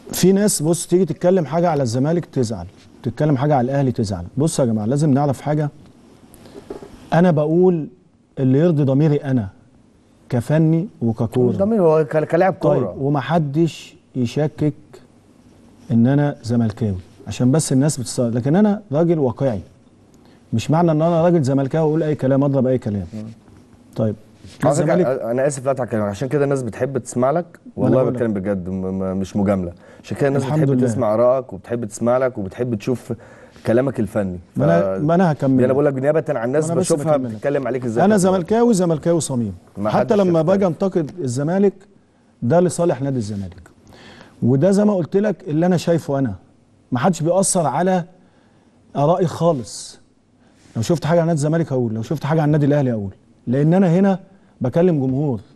في ناس بص تيجي تتكلم حاجه على الزمالك تزعل، تتكلم حاجه على الاهلي تزعل. بصوا يا جماعه لازم نعرف حاجه، انا بقول اللي يرضي ضميري انا كفني وككوره. مش ضميري، هو كلاعب كوره. طيب ومحدش يشكك ان انا زملكاوي عشان بس الناس بتستغرب، لكن انا راجل واقعي. مش معنى ان انا راجل زملكاوي اقول اي كلام اضرب اي كلام. طيب الزمالك، انا اسف لا كلامك، عشان كده الناس بتحب تسمع لك، والله بتكلم بجد مش مجامله. عشان كده الناس بتحب تسمع ارائك وبتحب تسمع لك وبتحب تشوف كلامك الفني. ما انا هكمل. انا بقول لك نيابه عن الناس بشوفها بتتكلم عليك ازاي. انا زملكاوي صميم، حتى لما باجي انتقد الزمالك ده لصالح نادي الزمالك، وده زي ما قلت لك اللي انا شايفه. انا ما حدش بيأثر على ارائي خالص. لو شفت حاجه عن نادي الزمالك اقول، لو شفت حاجه عن النادي الاهلي اقول، لان انا هنا بكلم جمهور.